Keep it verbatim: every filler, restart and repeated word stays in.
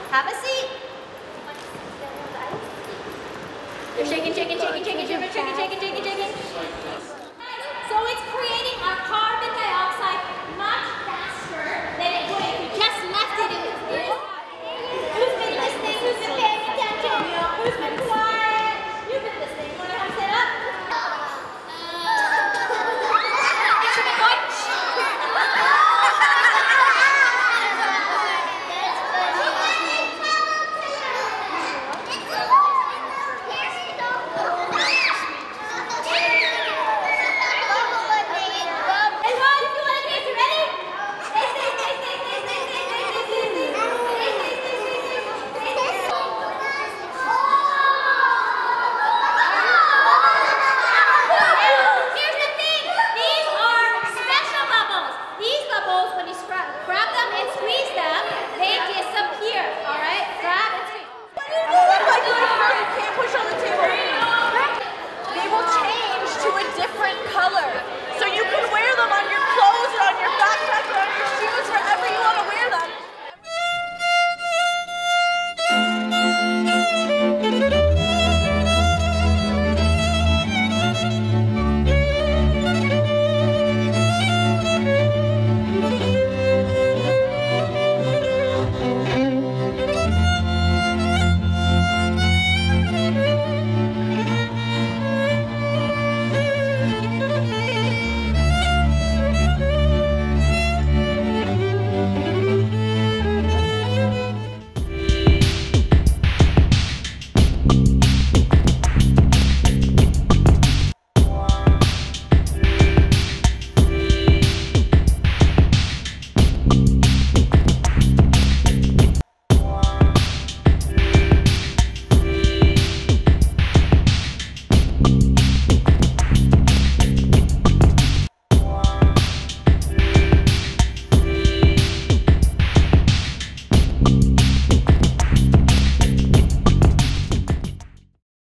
Have a seat. You're shaking, shaking, shaking, shaking, shaking, shaking, shaking, shaking, shaking. So it's creating our carbon dioxide much faster than it would if you just left it in the air. Who's been listening? Who's been paying attention? Who's been quiet? You've been listening. Want to come sit up? It should be going. When you grab them and squeeze them, they disappear.